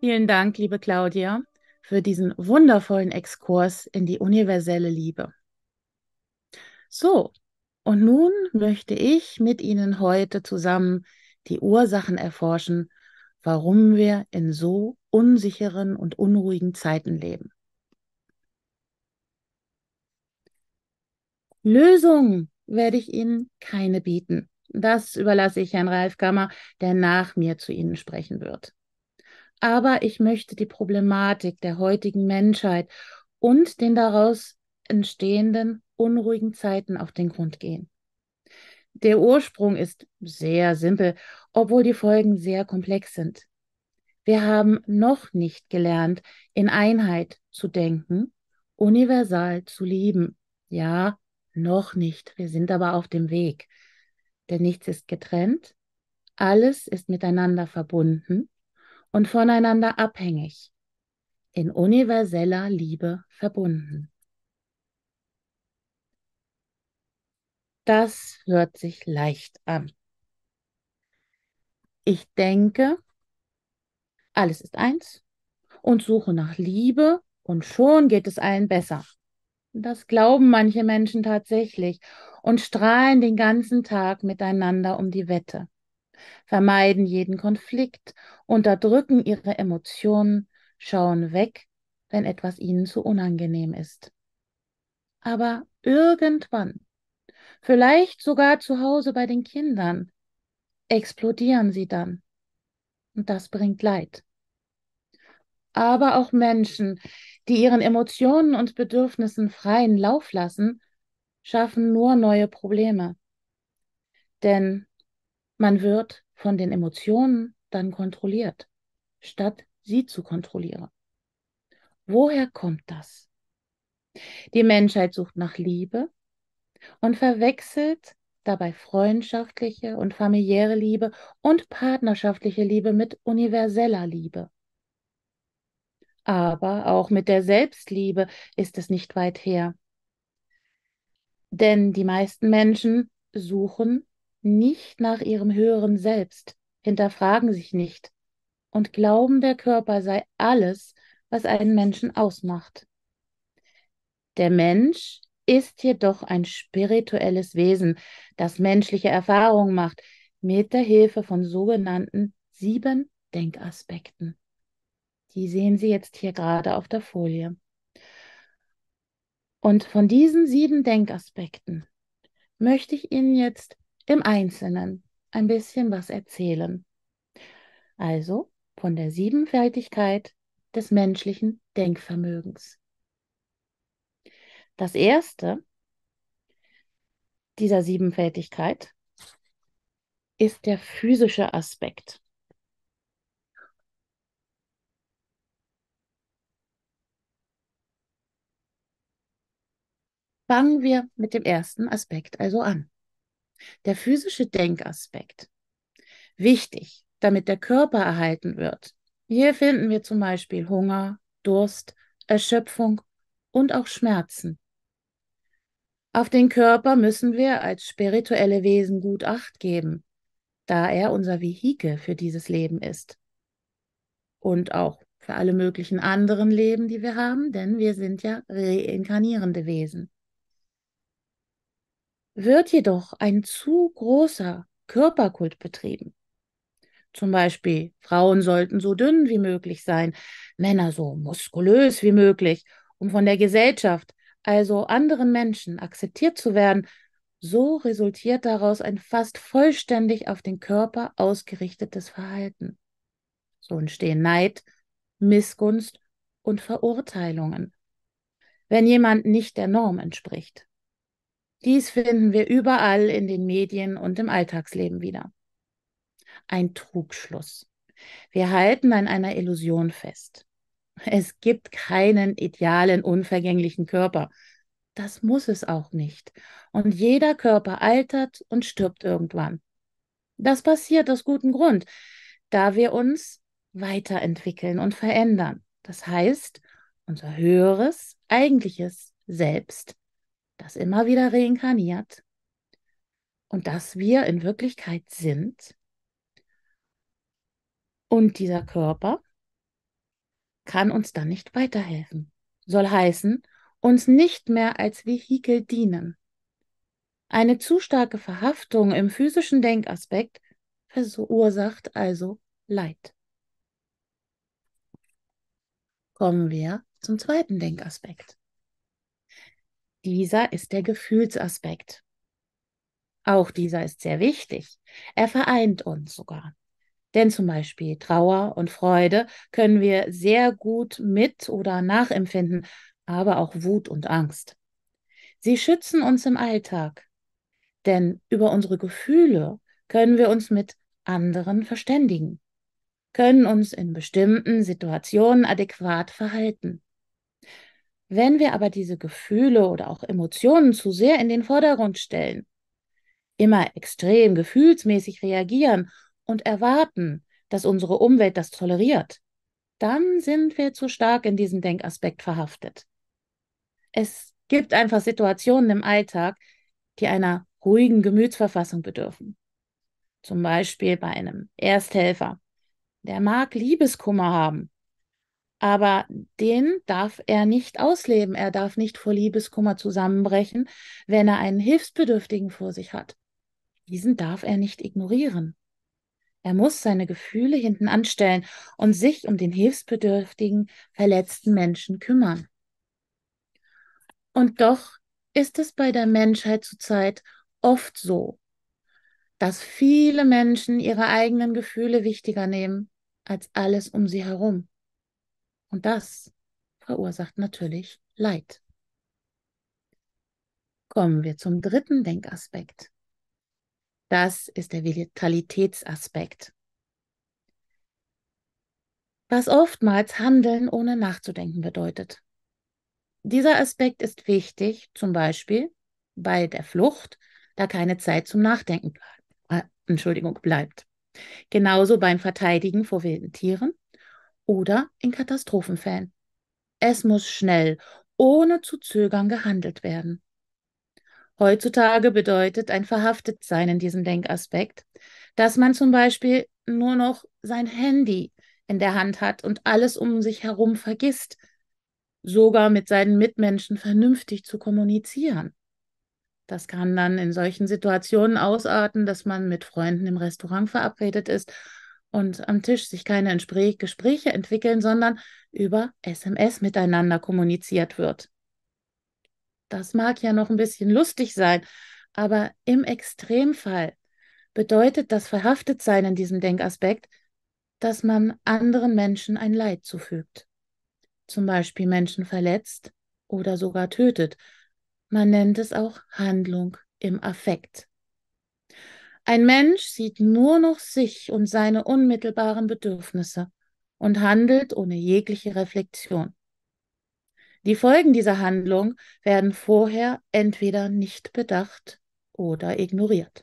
Vielen Dank, liebe Claudia, für diesen wundervollen Exkurs in die universelle Liebe. So, und nun möchte ich mit Ihnen heute zusammen die Ursachen erforschen, warum wir in so unsicheren und unruhigen Zeiten leben. Lösungen werde ich Ihnen keine bieten. Das überlasse ich Herrn Ralf Gammer, der nach mir zu Ihnen sprechen wird. Aber ich möchte die Problematik der heutigen Menschheit und den daraus entstehenden unruhigen Zeiten auf den Grund gehen. Der Ursprung ist sehr simpel, obwohl die Folgen sehr komplex sind. Wir haben noch nicht gelernt, in Einheit zu denken, universal zu lieben. Ja, noch nicht. Wir sind aber auf dem Weg. Denn nichts ist getrennt, alles ist miteinander verbunden und voneinander abhängig, in universeller Liebe verbunden. Das hört sich leicht an. Ich denke, alles ist eins und suche nach Liebe und schon geht es allen besser. Das glauben manche Menschen tatsächlich und strahlen den ganzen Tag miteinander um die Wette, vermeiden jeden Konflikt, unterdrücken ihre Emotionen, schauen weg, wenn etwas ihnen zu unangenehm ist. Aber irgendwann, vielleicht sogar zu Hause bei den Kindern, explodieren sie dann. Und das bringt Leid. Aber auch Menschen, die ihren Emotionen und Bedürfnissen freien Lauf lassen, schaffen nur neue Probleme. Denn man wird von den Emotionen dann kontrolliert, statt sie zu kontrollieren. Woher kommt das? Die Menschheit sucht nach Liebe und verwechselt dabei freundschaftliche und familiäre Liebe und partnerschaftliche Liebe mit universeller Liebe. Aber auch mit der Selbstliebe ist es nicht weit her. Denn die meisten Menschen suchen nicht nach ihrem höheren Selbst, hinterfragen sich nicht und glauben, der Körper sei alles, was einen Menschen ausmacht. Der Mensch ist jedoch ein spirituelles Wesen, das menschliche Erfahrungen macht, mit der Hilfe von sogenannten 7 Denkaspekten. Die sehen Sie jetzt hier gerade auf der Folie. Und von diesen 7 Denkaspekten möchte ich Ihnen jetzt im Einzelnen ein bisschen was erzählen. Also von der Siebenfältigkeit des menschlichen Denkvermögens. Das erste dieser Siebenfältigkeit ist der physische Aspekt. Fangen wir mit dem ersten Aspekt also an. Der physische Denkaspekt. Wichtig, damit der Körper erhalten wird. Hier finden wir zum Beispiel Hunger, Durst, Erschöpfung und auch Schmerzen. Auf den Körper müssen wir als spirituelle Wesen gut Acht geben, da er unser Vehikel für dieses Leben ist. Und auch für alle möglichen anderen Leben, die wir haben, denn wir sind ja reinkarnierende Wesen. Wird jedoch ein zu großer Körperkult betrieben, zum Beispiel Frauen sollten so dünn wie möglich sein, Männer so muskulös wie möglich, um von der Gesellschaft, also anderen Menschen, akzeptiert zu werden, so resultiert daraus ein fast vollständig auf den Körper ausgerichtetes Verhalten. So entstehen Neid, Missgunst und Verurteilungen, wenn jemand nicht der Norm entspricht. Dies finden wir überall in den Medien und im Alltagsleben wieder. Ein Trugschluss. Wir halten an einer Illusion fest. Es gibt keinen idealen, unvergänglichen Körper. Das muss es auch nicht. Und jeder Körper altert und stirbt irgendwann. Das passiert aus gutem Grund, da wir uns weiterentwickeln und verändern. Das heißt, unser höheres, eigentliches Selbst, das immer wieder reinkarniert und das wir in Wirklichkeit sind. Und dieser Körper kann uns dann nicht weiterhelfen. Soll heißen, uns nicht mehr als Vehikel dienen. Eine zu starke Verhaftung im physischen Denkaspekt verursacht also Leid. Kommen wir zum zweiten Denkaspekt. Dieser ist der Gefühlsaspekt. Auch dieser ist sehr wichtig. Er vereint uns sogar. Denn zum Beispiel Trauer und Freude können wir sehr gut mit oder nachempfinden, aber auch Wut und Angst. Sie schützen uns im Alltag, denn über unsere Gefühle können wir uns mit anderen verständigen, können uns in bestimmten Situationen adäquat verhalten. Wenn wir aber diese Gefühle oder auch Emotionen zu sehr in den Vordergrund stellen, immer extrem gefühlsmäßig reagieren und erwarten, dass unsere Umwelt das toleriert, dann sind wir zu stark in diesem Denkaspekt verhaftet. Es gibt einfach Situationen im Alltag, die einer ruhigen Gemütsverfassung bedürfen. Zum Beispiel bei einem Ersthelfer. Der mag Liebeskummer haben, aber den darf er nicht ausleben. Er darf nicht vor Liebeskummer zusammenbrechen, wenn er einen Hilfsbedürftigen vor sich hat. Diesen darf er nicht ignorieren. Er muss seine Gefühle hinten anstellen und sich um den hilfsbedürftigen, verletzten Menschen kümmern. Und doch ist es bei der Menschheit zurzeit oft so, dass viele Menschen ihre eigenen Gefühle wichtiger nehmen als alles um sie herum. Und das verursacht natürlich Leid. Kommen wir zum dritten Denkaspekt. Das ist der Vitalitätsaspekt, was oftmals Handeln ohne nachzudenken bedeutet. Dieser Aspekt ist wichtig, zum Beispiel bei der Flucht, da keine Zeit zum Nachdenken bleibt. Genauso beim Verteidigen vor wilden Tieren oder in Katastrophenfällen. Es muss schnell, ohne zu zögern gehandelt werden. Heutzutage bedeutet ein Verhaftetsein in diesem Denkaspekt, dass man zum Beispiel nur noch sein Handy in der Hand hat und alles um sich herum vergisst, sogar mit seinen Mitmenschen vernünftig zu kommunizieren. Das kann dann in solchen Situationen ausarten, dass man mit Freunden im Restaurant verabredet ist und am Tisch sich keine Gespräche entwickeln, sondern über SMS miteinander kommuniziert wird. Das mag ja noch ein bisschen lustig sein, aber im Extremfall bedeutet das Verhaftetsein in diesem Denkaspekt, dass man anderen Menschen ein Leid zufügt. Zum Beispiel Menschen verletzt oder sogar tötet. Man nennt es auch Handlung im Affekt. Ein Mensch sieht nur noch sich und seine unmittelbaren Bedürfnisse und handelt ohne jegliche Reflexion. Die Folgen dieser Handlung werden vorher entweder nicht bedacht oder ignoriert.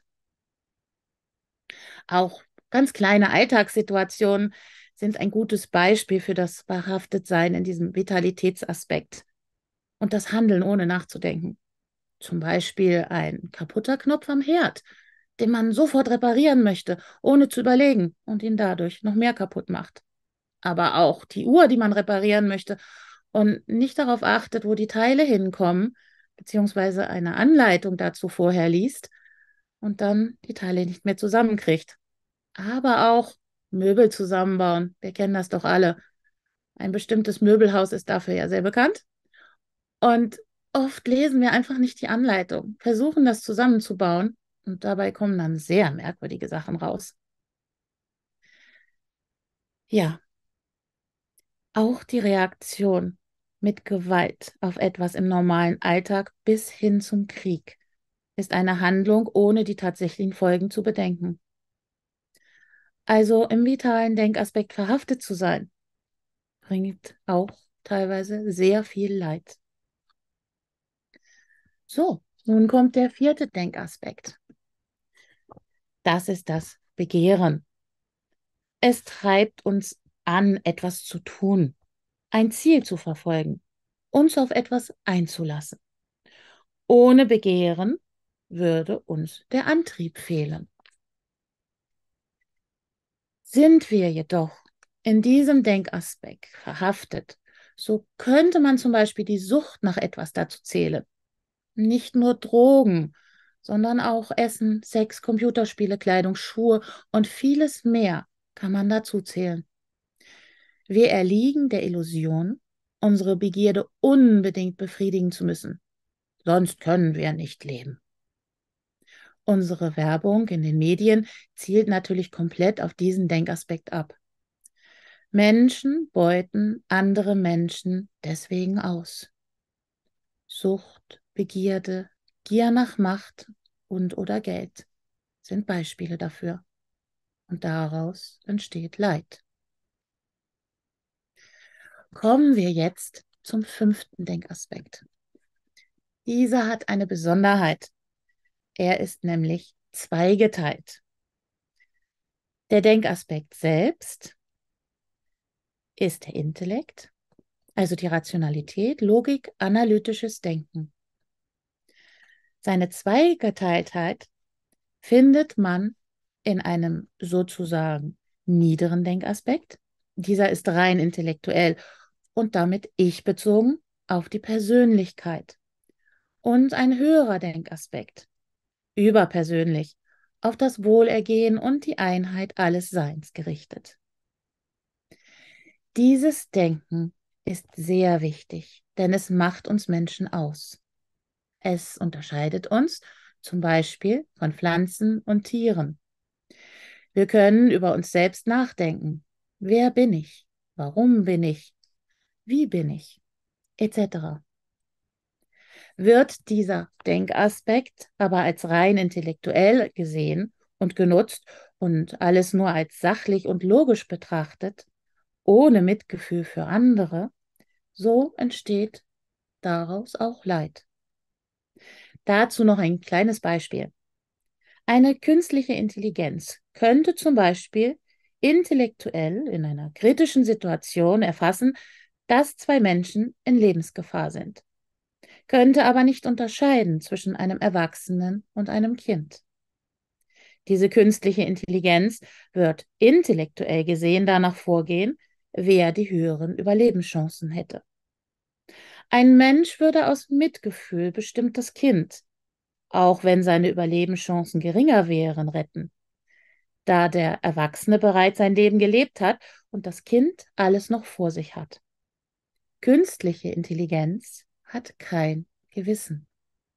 Auch ganz kleine Alltagssituationen sind ein gutes Beispiel für das Verhaftetsein in diesem Vitalitätsaspekt und das Handeln ohne nachzudenken. Zum Beispiel ein kaputter Knopf am Herd, den man sofort reparieren möchte, ohne zu überlegen und ihn dadurch noch mehr kaputt macht. Aber auch die Uhr, die man reparieren möchte und nicht darauf achtet, wo die Teile hinkommen, beziehungsweise eine Anleitung dazu vorher liest und dann die Teile nicht mehr zusammenkriegt. Aber auch Möbel zusammenbauen. Wir kennen das doch alle. Ein bestimmtes Möbelhaus ist dafür ja sehr bekannt. Und oft lesen wir einfach nicht die Anleitung, versuchen das zusammenzubauen und dabei kommen dann sehr merkwürdige Sachen raus. Ja, auch die Reaktion mit Gewalt auf etwas im normalen Alltag bis hin zum Krieg ist eine Handlung, ohne die tatsächlichen Folgen zu bedenken. Also im vitalen Denkaspekt verhaftet zu sein, bringt auch teilweise sehr viel Leid. So, nun kommt der vierte Denkaspekt. Das ist das Begehren. Es treibt uns an, etwas zu tun, ein Ziel zu verfolgen, uns auf etwas einzulassen. Ohne Begehren würde uns der Antrieb fehlen. Sind wir jedoch in diesem Denkaspekt verhaftet, so könnte man zum Beispiel die Sucht nach etwas dazu zählen. Nicht nur Drogen, sondern auch Essen, Sex, Computerspiele, Kleidung, Schuhe und vieles mehr kann man dazu zählen. Wir erliegen der Illusion, unsere Begierde unbedingt befriedigen zu müssen. Sonst können wir nicht leben. Unsere Werbung in den Medien zielt natürlich komplett auf diesen Denkaspekt ab. Menschen beuten andere Menschen deswegen aus. Sucht, Begierde, Gier nach Macht und/oder Geld sind Beispiele dafür. Und daraus entsteht Leid. Kommen wir jetzt zum 5. Denkaspekt. Dieser hat eine Besonderheit. Er ist nämlich zweigeteilt. Der Denkaspekt selbst ist der Intellekt, also die Rationalität, Logik, analytisches Denken. Seine Zweigeteiltheit findet man in einem sozusagen niederen Denkaspekt. Dieser ist rein intellektuell und damit ich-bezogen auf die Persönlichkeit. Und ein höherer Denkaspekt, überpersönlich, auf das Wohlergehen und die Einheit alles Seins gerichtet. Dieses Denken ist sehr wichtig, denn es macht uns Menschen aus. Es unterscheidet uns zum Beispiel von Pflanzen und Tieren. Wir können über uns selbst nachdenken. Wer bin ich? Warum bin ich? Wie bin ich? Etc. Wird dieser Denkaspekt aber als rein intellektuell gesehen und genutzt und alles nur als sachlich und logisch betrachtet, ohne Mitgefühl für andere, so entsteht daraus auch Leid. Dazu noch ein kleines Beispiel. Eine künstliche Intelligenz könnte zum Beispiel intellektuell in einer kritischen Situation erfassen, dass zwei Menschen in Lebensgefahr sind, könnte aber nicht unterscheiden zwischen einem Erwachsenen und einem Kind. Diese künstliche Intelligenz wird intellektuell gesehen danach vorgehen, wer die höheren Überlebenschancen hätte. Ein Mensch würde aus Mitgefühl bestimmt das Kind, auch wenn seine Überlebenschancen geringer wären, retten, da der Erwachsene bereits sein Leben gelebt hat und das Kind alles noch vor sich hat. Künstliche Intelligenz hat kein Gewissen.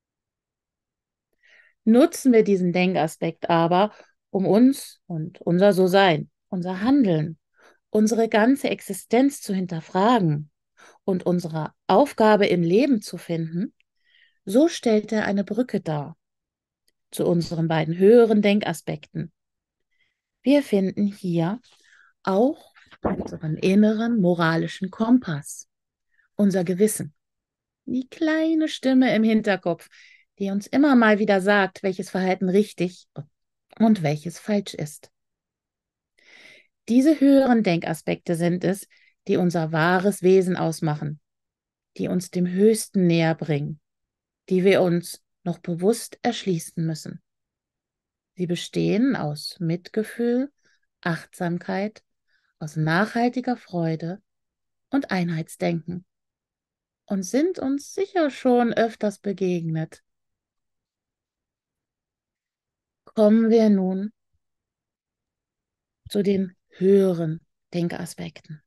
Nutzen wir diesen Denkaspekt aber, um uns und unser So-Sein, unser Handeln, unsere ganze Existenz zu hinterfragen und unsere Aufgabe im Leben zu finden, so stellt er eine Brücke dar zu unseren beiden höheren Denkaspekten. Wir finden hier auch unseren inneren moralischen Kompass, unser Gewissen, die kleine Stimme im Hinterkopf, die uns immer mal wieder sagt, welches Verhalten richtig und welches falsch ist. Diese höheren Denkaspekte sind es, die unser wahres Wesen ausmachen, die uns dem Höchsten näher bringen, die wir uns noch bewusst erschließen müssen. Sie bestehen aus Mitgefühl, Achtsamkeit, aus nachhaltiger Freude und Einheitsdenken und sind uns sicher schon öfters begegnet. Kommen wir nun zu den höheren Denkaspekten.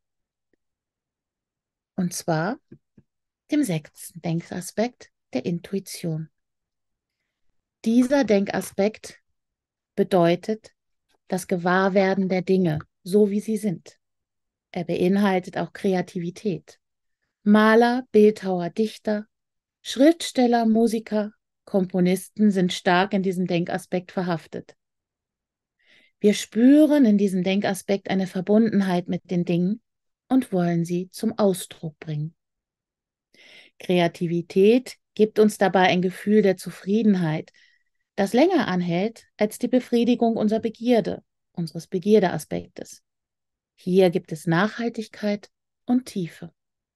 Und zwar dem 6. Denkaspekt der Intuition. Dieser Denkaspekt bedeutet das Gewahrwerden der Dinge, so wie sie sind. Er beinhaltet auch Kreativität. Maler, Bildhauer, Dichter, Schriftsteller, Musiker, Komponisten sind stark in diesem Denkaspekt verhaftet. Wir spüren in diesem Denkaspekt eine Verbundenheit mit den Dingen und wollen sie zum Ausdruck bringen. Kreativität gibt uns dabei ein Gefühl der Zufriedenheit, das länger anhält als die Befriedigung unserer Begierde, unseres Begierdeaspektes. Hier gibt es Nachhaltigkeit und Tiefe.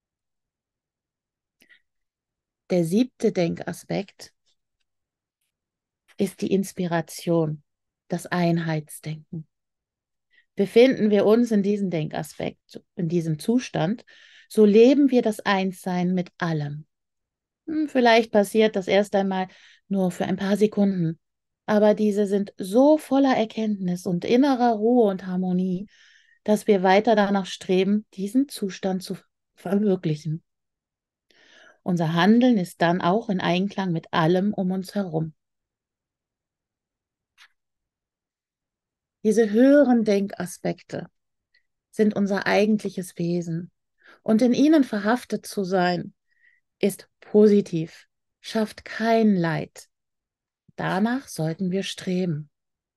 Der 7. Denkaspekt ist die Inspiration, das Einheitsdenken. Befinden wir uns in diesem Denkaspekt, in diesem Zustand, so leben wir das Einssein mit allem. Vielleicht passiert das erst einmal nur für ein paar Sekunden, aber diese sind so voller Erkenntnis und innerer Ruhe und Harmonie, dass wir weiter danach streben, diesen Zustand zu verwirklichen. Unser Handeln ist dann auch in Einklang mit allem um uns herum. Diese höheren Denkaspekte sind unser eigentliches Wesen, und in ihnen verhaftet zu sein, ist positiv, schafft kein Leid. Danach sollten wir streben.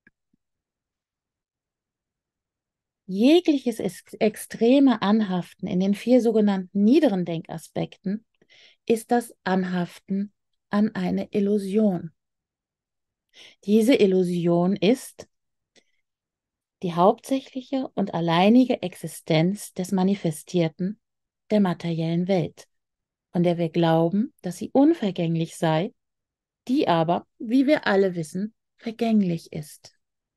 Jegliches extreme Anhaften in den vier sogenannten niederen Denkaspekten ist das Anhaften an eine Illusion. Diese Illusion ist die hauptsächliche und alleinige Existenz des Manifestierten der materiellen Welt, von der wir glauben, dass sie unvergänglich sei, die aber, wie wir alle wissen, vergänglich ist.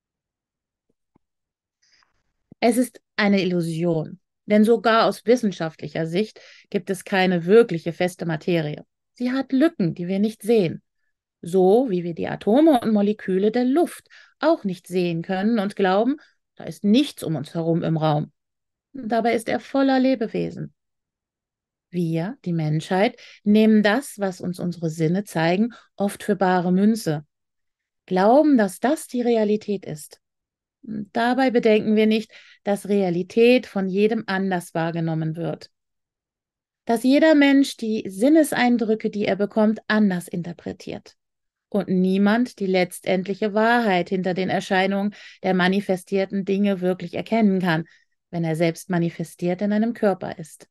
Es ist eine Illusion, denn sogar aus wissenschaftlicher Sicht gibt es keine wirkliche feste Materie. Sie hat Lücken, die wir nicht sehen, so wie wir die Atome und Moleküle der Luft auch nicht sehen können und glauben, da ist nichts um uns herum im Raum. Dabei ist er voller Lebewesen. Wir, die Menschheit, nehmen das, was uns unsere Sinne zeigen, oft für bare Münze, glauben, dass das die Realität ist. Dabei bedenken wir nicht, dass Realität von jedem anders wahrgenommen wird, dass jeder Mensch die Sinneseindrücke, die er bekommt, anders interpretiert und niemand die letztendliche Wahrheit hinter den Erscheinungen der manifestierten Dinge wirklich erkennen kann, wenn er selbst manifestiert in einem Körper ist.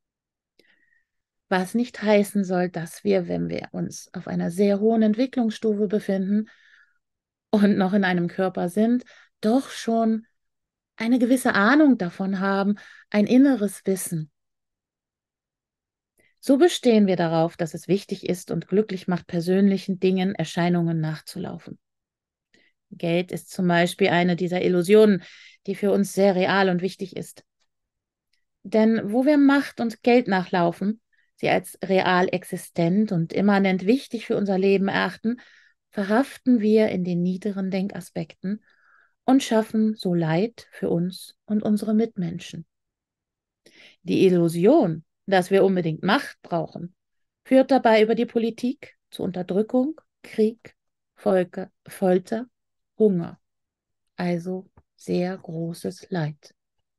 Was nicht heißen soll, dass wir, wenn wir uns auf einer sehr hohen Entwicklungsstufe befinden und noch in einem Körper sind, doch schon eine gewisse Ahnung davon haben, ein inneres Wissen. So bestehen wir darauf, dass es wichtig ist und glücklich macht, persönlichen Dingen, Erscheinungen nachzulaufen. Geld ist zum Beispiel eine dieser Illusionen, die für uns sehr real und wichtig ist. Denn wo wir Macht und Geld nachlaufen, sie als real existent und immanent wichtig für unser Leben erachten, verhaften wir in den niederen Denkaspekten und schaffen so Leid für uns und unsere Mitmenschen. Die Illusion, dass wir unbedingt Macht brauchen, führt dabei über die Politik zu Unterdrückung, Krieg, Folter, Hunger, also sehr großes Leid.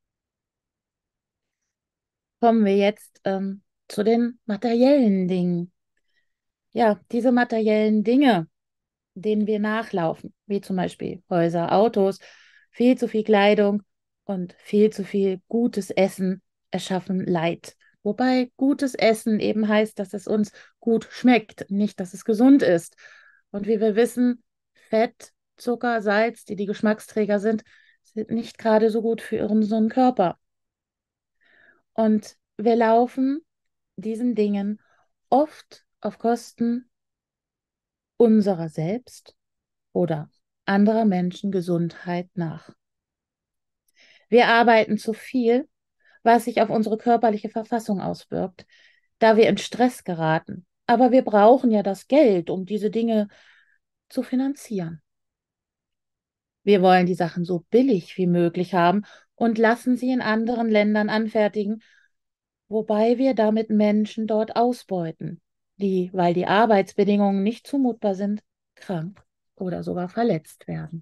Kommen wir jetzt zu den materiellen Dingen. Ja, diese materiellen Dinge, denen wir nachlaufen, wie zum Beispiel Häuser, Autos, viel zu viel Kleidung und viel zu viel gutes Essen erschaffen Leid. Wobei gutes Essen eben heißt, dass es uns gut schmeckt, nicht, dass es gesund ist. Und wie wir wissen, Fett, Zucker, Salz, die die Geschmacksträger sind, sind nicht gerade so gut für unseren Körper. Und wir laufen diesen Dingen oft auf Kosten unserer selbst oder anderer Menschen Gesundheit nach. Wir arbeiten zu viel, was sich auf unsere körperliche Verfassung auswirkt, da wir in Stress geraten. Aber wir brauchen ja das Geld, um diese Dinge zu finanzieren. Wir wollen die Sachen so billig wie möglich haben und lassen sie in anderen Ländern anfertigen, wobei wir damit Menschen dort ausbeuten, die, weil die Arbeitsbedingungen nicht zumutbar sind, krank oder sogar verletzt werden.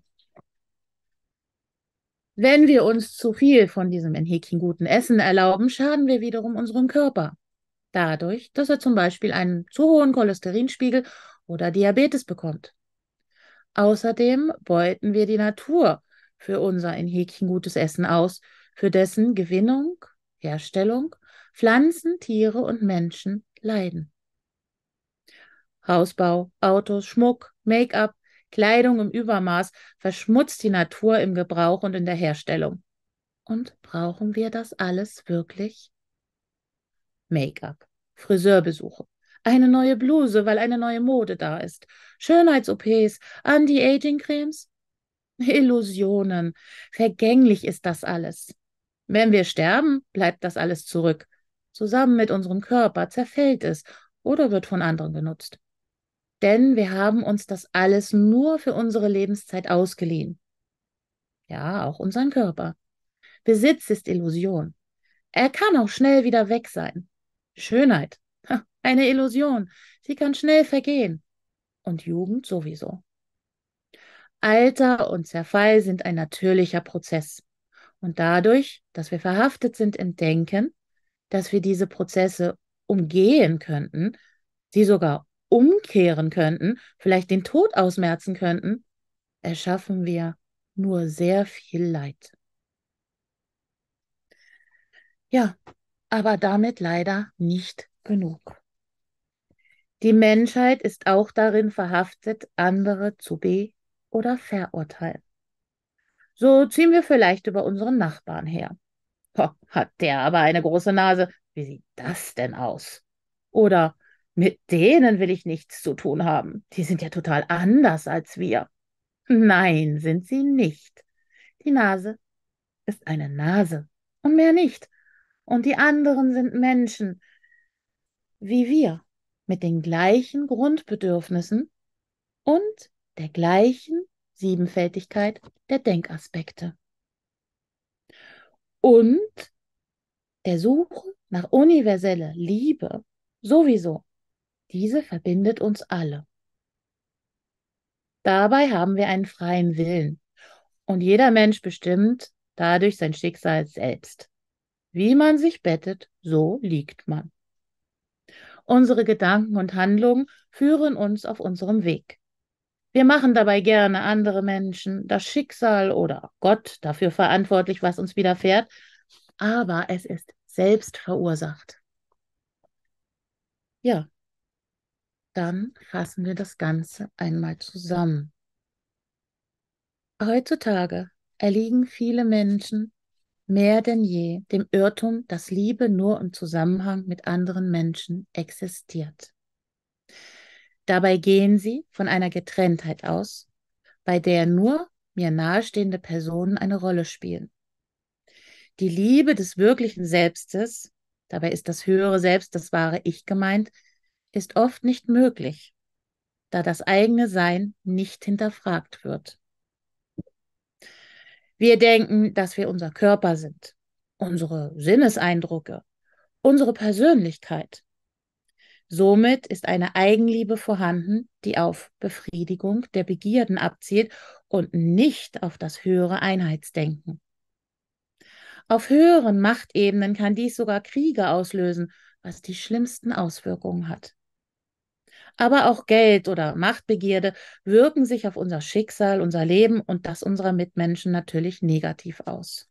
Wenn wir uns zu viel von diesem in Häkchen guten Essen erlauben, schaden wir wiederum unserem Körper. Dadurch, dass er zum Beispiel einen zu hohen Cholesterinspiegel oder Diabetes bekommt. Außerdem beuten wir die Natur für unser in Häkchen gutes Essen aus, für dessen Gewinnung, Herstellung Pflanzen, Tiere und Menschen leiden. Hausbau, Autos, Schmuck, Make-up, Kleidung im Übermaß verschmutzt die Natur im Gebrauch und in der Herstellung. Und brauchen wir das alles wirklich? Make-up, Friseurbesuche, eine neue Bluse, weil eine neue Mode da ist, Schönheits-OPs, Anti-Aging-Cremes. Illusionen. Vergänglich ist das alles. Wenn wir sterben, bleibt das alles zurück. Zusammen mit unserem Körper zerfällt es oder wird von anderen genutzt. Denn wir haben uns das alles nur für unsere Lebenszeit ausgeliehen. Ja, auch unseren Körper. Besitz ist Illusion. Er kann auch schnell wieder weg sein. Schönheit, eine Illusion. Sie kann schnell vergehen. Und Jugend sowieso. Alter und Zerfall sind ein natürlicher Prozess. Und dadurch, dass wir verhaftet sind im Denken, dass wir diese Prozesse umgehen könnten, sie sogar umkehren könnten, vielleicht den Tod ausmerzen könnten, erschaffen wir nur sehr viel Leid. Ja, aber damit leider nicht genug. Die Menschheit ist auch darin verhaftet, andere zu oder verurteilen. So ziehen wir vielleicht über unseren Nachbarn her. Ho, hat der aber eine große Nase. Wie sieht das denn aus? Oder mit denen will ich nichts zu tun haben. Die sind ja total anders als wir. Nein, sind sie nicht. Die Nase ist eine Nase und mehr nicht. Und die anderen sind Menschen wie wir, mit den gleichen Grundbedürfnissen und der gleichen Siebenfältigkeit der Denkaspekte. Und der Suche nach universeller Liebe sowieso. Diese verbindet uns alle. Dabei haben wir einen freien Willen und jeder Mensch bestimmt dadurch sein Schicksal selbst. Wie man sich bettet, so liegt man. Unsere Gedanken und Handlungen führen uns auf unserem Weg. Wir machen dabei gerne andere Menschen, das Schicksal oder Gott dafür verantwortlich, was uns widerfährt, aber es ist selbst verursacht. Ja, dann fassen wir das Ganze einmal zusammen. Heutzutage erliegen viele Menschen mehr denn je dem Irrtum, dass Liebe nur im Zusammenhang mit anderen Menschen existiert. Dabei gehen sie von einer Getrenntheit aus, bei der nur mir nahestehende Personen eine Rolle spielen. Die Liebe des wirklichen Selbstes, dabei ist das höhere Selbst, das wahre Ich gemeint, ist oft nicht möglich, da das eigene Sein nicht hinterfragt wird. Wir denken, dass wir unser Körper sind, unsere Sinneseindrücke, unsere Persönlichkeit. Somit ist eine Eigenliebe vorhanden, die auf Befriedigung der Begierden abzielt und nicht auf das höhere Einheitsdenken. Auf höheren Machtebenen kann dies sogar Kriege auslösen, was die schlimmsten Auswirkungen hat. Aber auch Geld oder Machtbegierde wirken sich auf unser Schicksal, unser Leben und das unserer Mitmenschen natürlich negativ aus.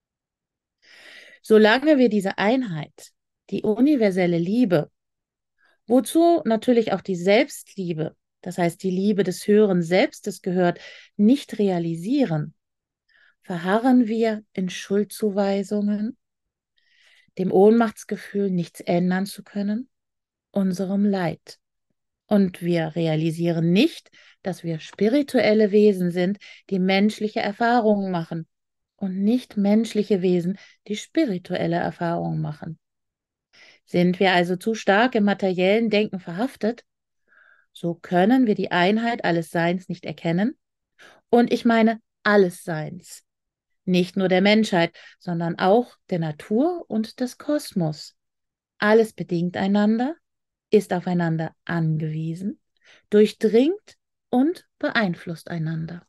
Solange wir diese Einheit, die universelle Liebe, wozu natürlich auch die Selbstliebe, das heißt die Liebe des höheren Selbstes gehört, nicht realisieren, verharren wir in Schuldzuweisungen, dem Ohnmachtsgefühl, nichts ändern zu können, unserem Leid. Und wir realisieren nicht, dass wir spirituelle Wesen sind, die menschliche Erfahrungen machen und nicht menschliche Wesen, die spirituelle Erfahrungen machen. Sind wir also zu stark im materiellen Denken verhaftet, so können wir die Einheit alles Seins nicht erkennen. Und ich meine alles Seins, nicht nur der Menschheit, sondern auch der Natur und des Kosmos. Alles bedingt einander, ist aufeinander angewiesen, durchdringt und beeinflusst einander.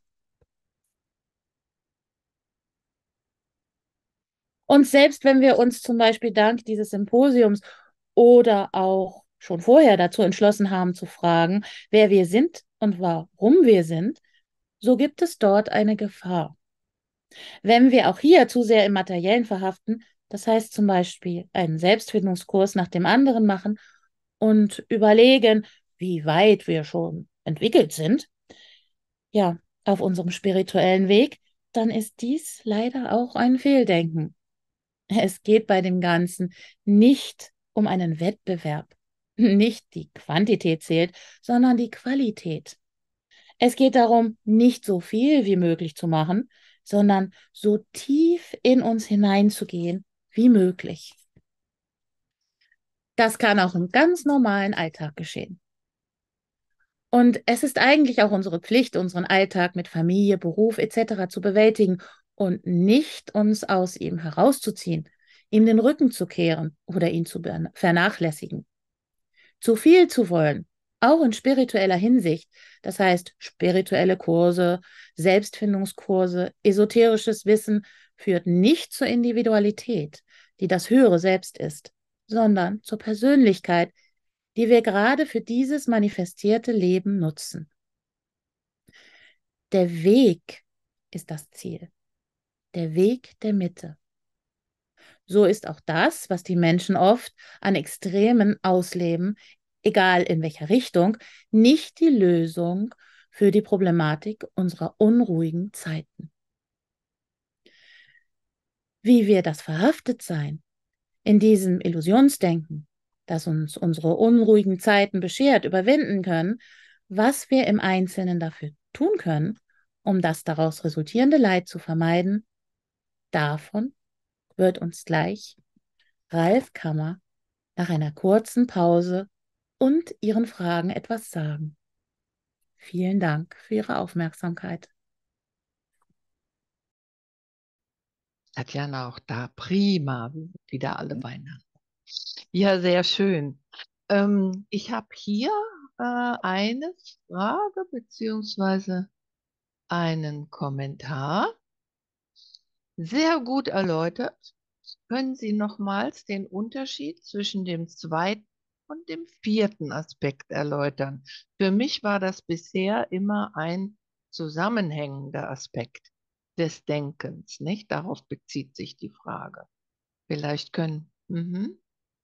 Und selbst wenn wir uns zum Beispiel dank dieses Symposiums oder auch schon vorher dazu entschlossen haben zu fragen, wer wir sind und warum wir sind, so gibt es dort eine Gefahr. Wenn wir auch hier zu sehr im Materiellen verhaften, das heißt zum Beispiel einen Selbstfindungskurs nach dem anderen machen und überlegen, wie weit wir schon entwickelt sind, ja, auf unserem spirituellen Weg, dann ist dies leider auch ein Fehldenken. Es geht bei dem Ganzen nicht um einen Wettbewerb. Nicht die Quantität zählt, sondern die Qualität. Es geht darum, nicht so viel wie möglich zu machen, sondern so tief in uns hineinzugehen wie möglich. Das kann auch im ganz normalen Alltag geschehen. Und es ist eigentlich auch unsere Pflicht, unseren Alltag mit Familie, Beruf etc. zu bewältigen und nicht uns aus ihm herauszuziehen, ihm den Rücken zu kehren oder ihn zu vernachlässigen. Zu viel zu wollen, auch in spiritueller Hinsicht, das heißt spirituelle Kurse, Selbstfindungskurse, esoterisches Wissen, führt nicht zur Individualität, die das höhere Selbst ist, sondern zur Persönlichkeit, die wir gerade für dieses manifestierte Leben nutzen. Der Weg ist das Ziel, der Weg der Mitte. So ist auch das, was die Menschen oft an Extremen ausleben, egal in welcher Richtung, nicht die Lösung für die Problematik unserer unruhigen Zeiten. Wie wir das Verhaftetsein in diesem Illusionsdenken, das uns unsere unruhigen Zeiten beschert, überwinden können, was wir im Einzelnen dafür tun können, um das daraus resultierende Leid zu vermeiden, davon wird uns gleich Ralf Kammer nach einer kurzen Pause und Ihren Fragen etwas sagen. Vielen Dank für Ihre Aufmerksamkeit. Tatjana auch da. Prima. Wieder alle beieinander. Ja, sehr schön. Ich habe hier eine Frage beziehungsweise einen Kommentar. Sehr gut erläutert. Können Sie nochmals den Unterschied zwischen dem zweiten und dem vierten Aspekt erläutern? Für mich war das bisher immer ein zusammenhängender Aspekt des Denkens, nicht? Darauf bezieht sich die Frage. Vielleicht können. Mhm.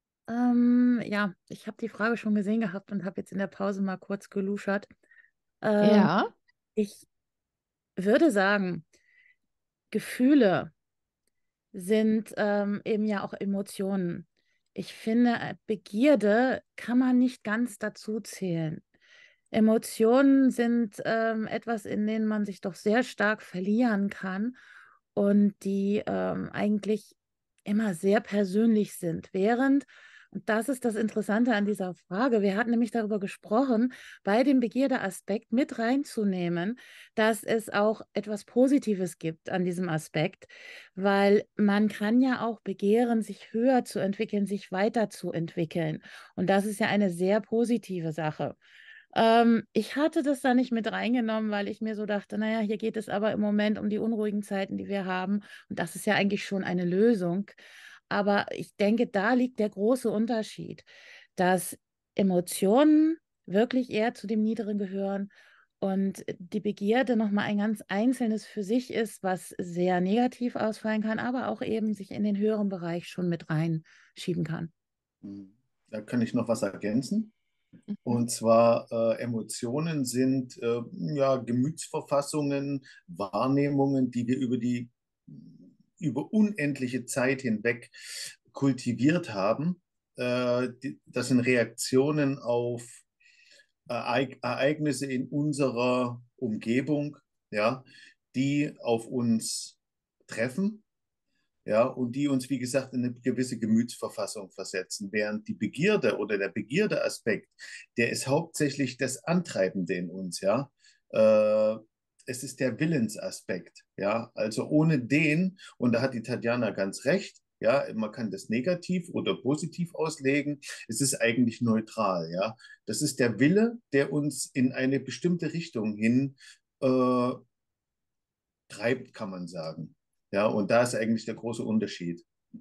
Ja, ich habe die Frage schon gesehen gehabt und habe jetzt in der Pause mal kurz geluschert. Ähm, Ja. Ich würde sagen, Gefühle sind eben ja auch Emotionen. Ich finde, Begierde kann man nicht ganz dazu zählen. Emotionen sind etwas, in denen man sich doch sehr stark verlieren kann und die eigentlich immer sehr persönlich sind. Und das ist das Interessante an dieser Frage, wir hatten nämlich darüber gesprochen, bei dem Begierdeaspekt mit reinzunehmen, dass es auch etwas Positives gibt an diesem Aspekt, weil man kann ja auch begehren, sich höher zu entwickeln, sich weiterzuentwickeln. Und das ist ja eine sehr positive Sache. Ich hatte das da nicht mit reingenommen, weil ich mir so dachte, naja, hier geht es aber im Moment um die unruhigen Zeiten, die wir haben. Und das ist ja eigentlich schon eine Lösung. Aber ich denke, da liegt der große Unterschied, dass Emotionen wirklich eher zu dem Niederen gehören und die Begierde nochmal ein ganz einzelnes für sich ist, was sehr negativ ausfallen kann, aber auch eben sich in den höheren Bereich schon mit reinschieben kann. Da kann ich noch was ergänzen. Mhm. Und zwar Emotionen sind ja, Gemütsverfassungen, Wahrnehmungen, die wir über unendliche Zeit hinweg kultiviert haben. Das sind Reaktionen auf Ereignisse in unserer Umgebung, ja, die auf uns treffen, ja, und die uns, wie gesagt, in eine gewisse Gemütsverfassung versetzen, während die Begierde oder der Begierdeaspekt, der ist hauptsächlich das Antreibende in uns, ja. Äh, Es ist der Willensaspekt, ja, also ohne den, und da hat die Tatjana ganz recht, ja, man kann das negativ oder positiv auslegen, es ist eigentlich neutral, ja. Das ist der Wille, der uns in eine bestimmte Richtung hin äh, treibt, kann man sagen. Ja, und da ist eigentlich der große Unterschied.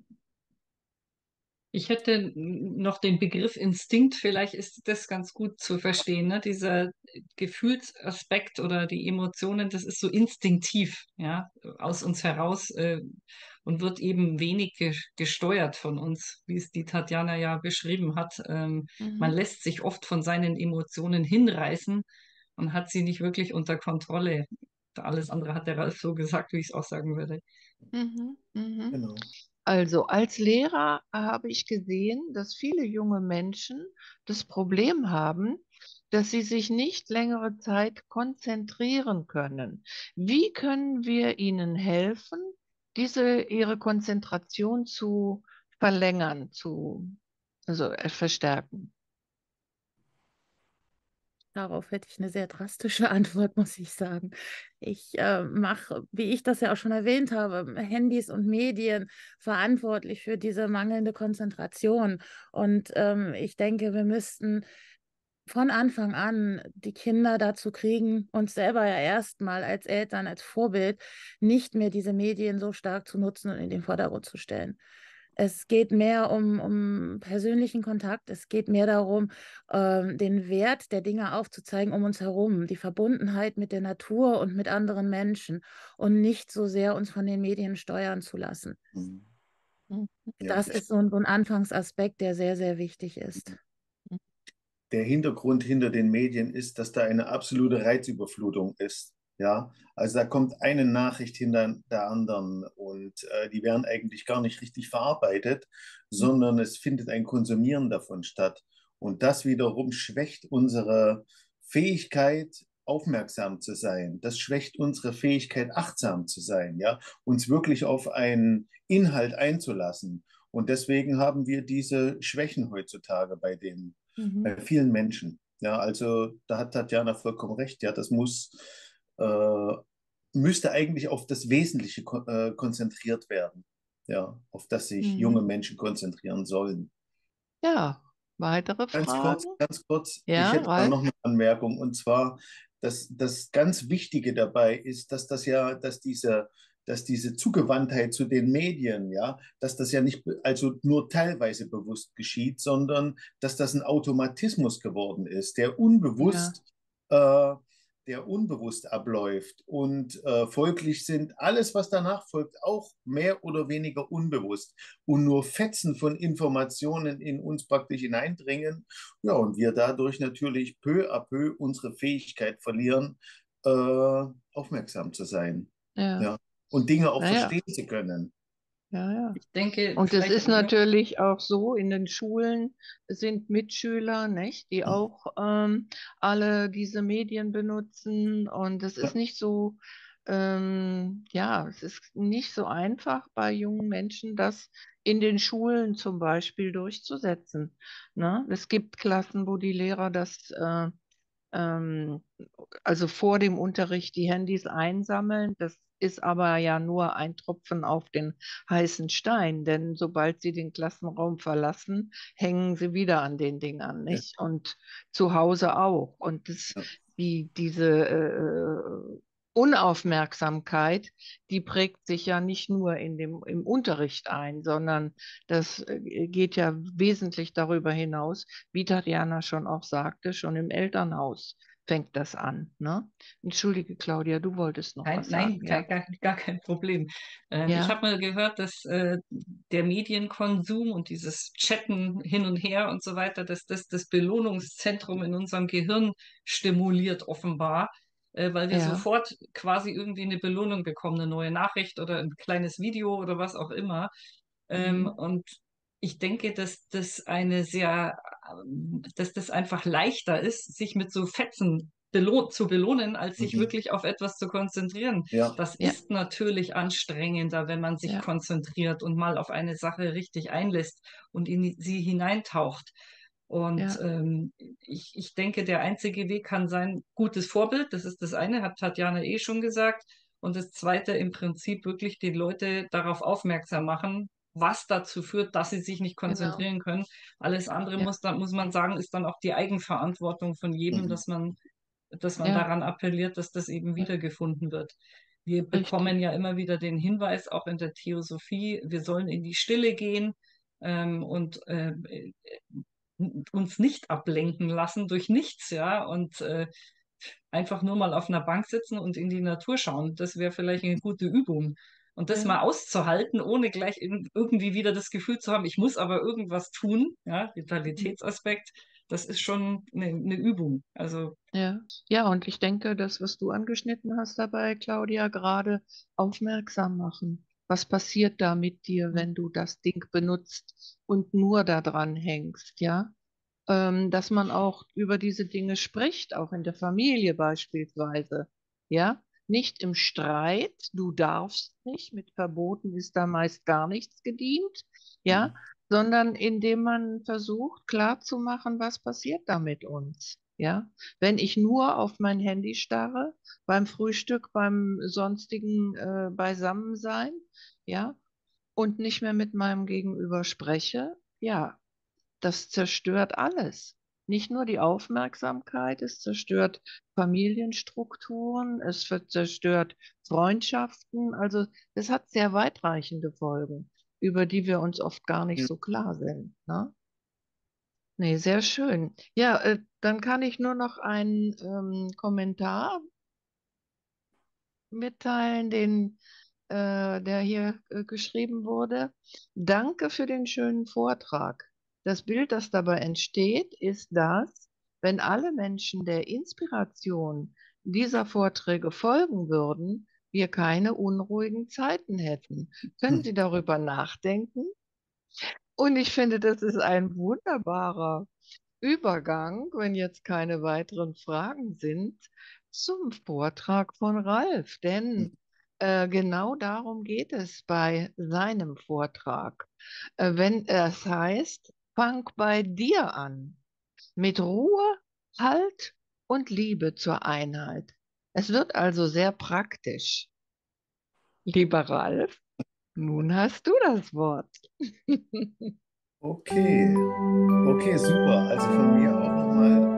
Ich hätte noch den Begriff Instinkt, vielleicht ist das ganz gut zu verstehen, ne? Dieser Gefühlsaspekt oder die Emotionen, das ist so instinktiv, ja, aus uns heraus und wird eben wenig gesteuert von uns, wie es die Tatjana ja beschrieben hat. Man Mhm. lässt sich oft von seinen Emotionen hinreißen und hat sie nicht wirklich unter Kontrolle. Alles andere hat der Ralf so gesagt, wie ich es auch sagen würde. Mhm. Mhm. Genau. Also als Lehrer habe ich gesehen, dass viele junge Menschen das Problem haben, dass sie sich nicht längere Zeit konzentrieren können. Wie können wir ihnen helfen, ihre Konzentration zu verlängern, verstärken? Darauf hätte ich eine sehr drastische Antwort, muss ich sagen. Ich mache, wie ich das ja auch schon erwähnt habe, Handys und Medien verantwortlich für diese mangelnde Konzentration. Und ich denke, wir müssten von Anfang an die Kinder dazu kriegen, uns selber ja erstmal als Eltern, als Vorbild, nicht mehr diese Medien so stark zu nutzen und in den Vordergrund zu stellen. Es geht mehr um persönlichen Kontakt. Es geht mehr darum, den Wert der Dinge aufzuzeigen um uns herum, die Verbundenheit mit der Natur und mit anderen Menschen und nicht so sehr uns von den Medien steuern zu lassen. Mhm. Mhm. Ja, Das ist so ein Anfangsaspekt, der sehr, sehr wichtig ist. der Hintergrund hinter den Medien ist, dass da eine absolute Reizüberflutung ist. Ja, also da kommt eine Nachricht hinter der anderen und die werden eigentlich gar nicht richtig verarbeitet, sondern es findet ein Konsumieren davon statt. Und das wiederum schwächt unsere Fähigkeit, aufmerksam zu sein. Das schwächt unsere Fähigkeit, achtsam zu sein, ja, uns wirklich auf einen Inhalt einzulassen. Und deswegen haben wir diese Schwächen heutzutage bei vielen Menschen. Ja, also da hat Tatjana vollkommen recht. Ja, äh, müsste eigentlich auf das Wesentliche konzentriert werden. Ja, auf das sich junge Mhm. Menschen konzentrieren sollen. Ja, weitere Fragen? Ganz kurz, ich Ja, hätte da Ralf? noch eine Anmerkung und zwar, dass das ganz Wichtige dabei ist, dass diese Zugewandtheit zu den Medien, ja, dass das ja nicht, also nur teilweise bewusst geschieht, sondern dass das ein Automatismus geworden ist, Ja, äh, der unbewusst abläuft. Und folglich sind alles, was danach folgt, auch mehr oder weniger unbewusst und nur Fetzen von Informationen in uns praktisch hineindringen. Ja, und wir dadurch natürlich peu à peu unsere Fähigkeit verlieren, aufmerksam zu sein. ja, Ja, und Dinge auch naja, verstehen zu können. ja, ja. Ich denke, Und es vielleicht, ist natürlich auch so, in den Schulen sind Mitschüler, nicht, die auch alle diese Medien benutzen. Und es ist Ja, nicht so, ja, es ist nicht so einfach bei jungen Menschen, das in den Schulen zum Beispiel durchzusetzen. Ne? Es gibt Klassen, wo die Lehrer ähm, also vor dem Unterricht die Handys einsammeln. Das ist aber ja nur ein Tropfen auf den heißen Stein, denn sobald sie den Klassenraum verlassen, hängen sie wieder an den Dingern, ja, nicht? Und zu Hause auch. Und ja. diese Unaufmerksamkeit, die prägt sich ja nicht nur im Unterricht ein, sondern das geht ja wesentlich darüber hinaus, wie Tatjana schon auch sagte, schon im Elternhaus fängt das an, ne? Entschuldige, Claudia, du wolltest noch was nein, sagen, ja? gar kein Problem. Ich Ja, habe mal gehört, dass der Medienkonsum und dieses Chatten hin und her und so weiter, dass das Belohnungszentrum in unserem Gehirn stimuliert offenbar, weil wir ja, sofort quasi irgendwie eine Belohnung bekommen, eine neue Nachricht oder ein kleines Video oder was auch immer. mhm, Und ich denke, dass das einfach leichter ist, sich mit so Fetzen zu belohnen, als sich Mhm. wirklich auf etwas zu konzentrieren. Ja, Das ja, ist natürlich anstrengender, wenn man sich ja, konzentriert und mal auf eine Sache richtig einlässt und in sie hineintaucht. Und ja, ich denke, der einzige Weg kann sein, gutes Vorbild, das ist das eine, hat Tatjana eh schon gesagt. Und das zweite im Prinzip wirklich die Leute darauf aufmerksam machen, was dazu führt, dass sie sich nicht genau, konzentrieren können. Alles andere ja, muss man sagen, ist dann auch die Eigenverantwortung von jedem, mhm. dass man ja, daran appelliert, dass das eben ja, wiedergefunden wird. Wir richtig, bekommen ja immer wieder den Hinweis, auch in der Theosophie, wir sollen in die Stille gehen und uns nicht ablenken lassen durch nichts, ja, und einfach nur mal auf einer Bank sitzen und in die Natur schauen. Das wäre vielleicht eine gute Übung. Und das ja, mal auszuhalten, ohne gleich irgendwie wieder das Gefühl zu haben, ich muss aber irgendwas tun, ja, mhm, Vitalitätsaspekt, das ist schon eine Übung. Also ja, ja, und ich denke, das, was du angeschnitten hast dabei, Claudia, gerade aufmerksam machen. Was passiert da mit dir, wenn du das Ding benutzt und nur da dran hängst, ja? Dass man auch über diese Dinge spricht, auch in der Familie beispielsweise, ja? Nicht im Streit, du darfst nicht, mit Verboten ist da meist gar nichts gedient, ja? Mhm. Sondern indem man versucht klarzumachen, was passiert da mit uns, ja? Wenn ich nur auf mein Handy starre, beim Frühstück, beim sonstigen Beisammensein, ja, und nicht mehr mit meinem Gegenüber spreche, ja, das zerstört alles. Nicht nur die Aufmerksamkeit, es zerstört Familienstrukturen, es zerstört Freundschaften. Also es hat sehr weitreichende Folgen, über die wir uns oft gar nicht Ja. so klar sind. Ne? Nee, sehr schön. Ja, dann kann ich nur noch einen Kommentar mitteilen, der hier geschrieben wurde. Danke für den schönen Vortrag. Das Bild, das dabei entsteht, ist das, wenn alle Menschen der Inspiration dieser Vorträge folgen würden, wir keine unruhigen Zeiten hätten. Können Sie darüber nachdenken? Und ich finde, das ist ein wunderbarer Übergang, wenn jetzt keine weiteren Fragen sind, zum Vortrag von Ralf. Denn genau darum geht es bei seinem Vortrag. Wenn es heißt, fang bei dir an, mit Ruhe, Halt und Liebe zur Einheit. Es wird also sehr praktisch. Lieber Ralf, nun hast du das Wort. Okay, okay, super. Also von mir auch nochmal